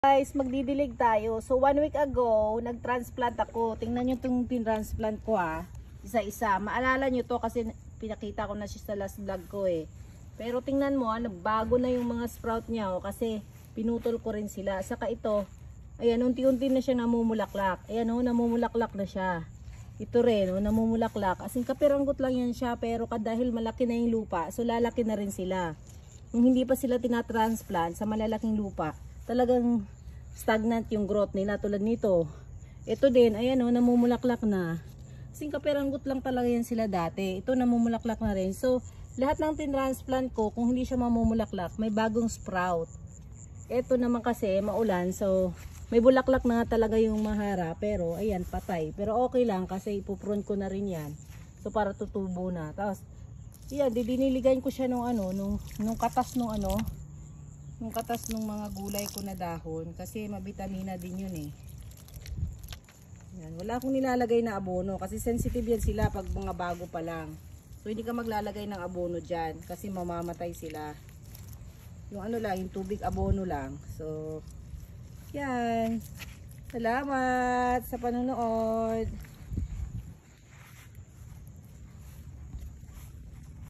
Guys, magdidilig tayo. So 1 week ago, nag-transplant ako. Tingnan nyo itong tin-transplant ko isa-isa. Maalala nyo to kasi pinakita ko na siya sa last vlog ko Pero tingnan mo nagbago na yung mga sprout niya kasi pinutol ko rin sila. Saka ito, ayan, unti-unti na siya namumulaklak. Ayan namumulaklak na siya. Ito rin, namumulaklak. As in, kapiranggot lang yan siya pero dahil malaki na yung lupa, so lalaki na rin sila. Kung hindi pa sila tinatransplant sa malalaking lupa, talagang stagnant yung growth nila tulad nito. Ito din, ayan namumulaklak na. Kasing kapiranggot lang talaga yan sila dati. Ito namumulaklak na rin. So, lahat ng tinransplant ko, kung hindi siya mamumulaklak, may bagong sprout. Ito naman kasi, maulan. So, may bulaklak na nga talaga yung mahara. Pero, ayan, patay. Pero okay lang kasi ipuprune ko na rin yan. So, para tutubo na. Tapos, yan, diniligan ko siya nung katas nung yung katas ng mga gulay ko na dahon kasi mabitamina din yun Yan, wala akong nilalagay na abono kasi sensitive yan sila pag mga bago pa lang. So hindi ka maglalagay ng abono dyan kasi mamamatay sila. Yung lang, yung tubig abono lang. So yan. Salamat sa panonood.